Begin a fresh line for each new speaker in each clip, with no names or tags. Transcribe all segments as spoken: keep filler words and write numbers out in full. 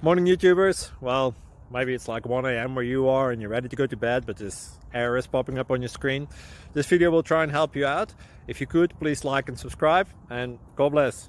Morning YouTubers. Well, maybe it's like one A M where you are and you're ready to go to bed, but this error is popping up on your screen. This video will try and help you out. If you could, please like and subscribe, and God bless.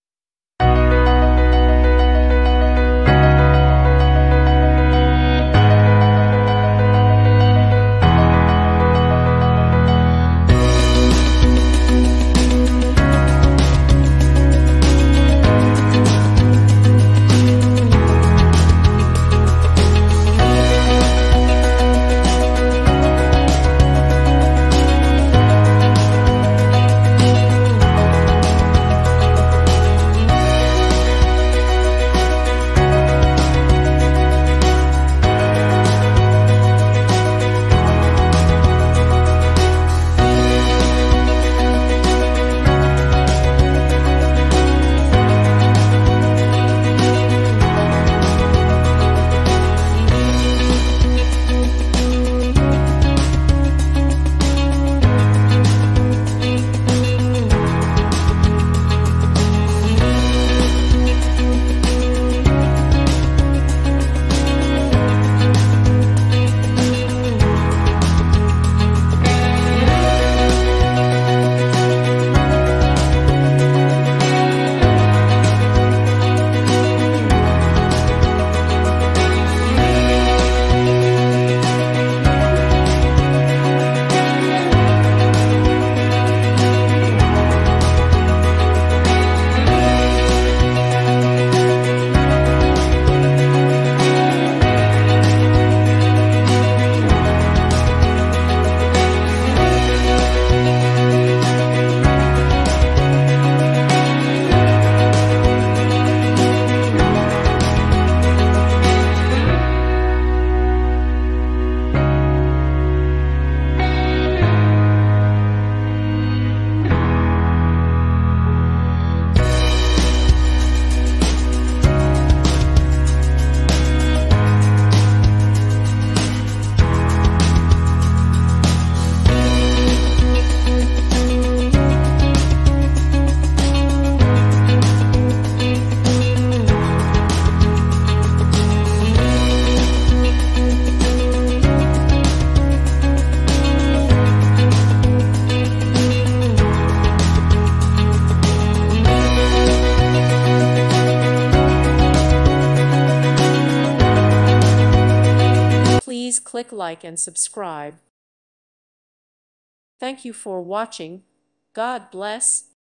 Please click like and subscribe. Thank you for watching. God bless.